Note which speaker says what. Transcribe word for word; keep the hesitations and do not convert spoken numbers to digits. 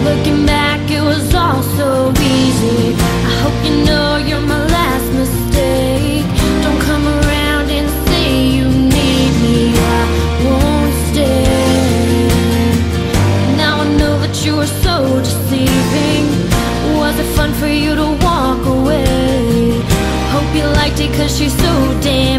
Speaker 1: Looking back, it was all so easy. I hope you know you're my last mistake. Don't come around and say you need me, I won't stay. Now I know that you were so deceiving. Was it fun for you to walk away? Hope you liked it, cause she's so damn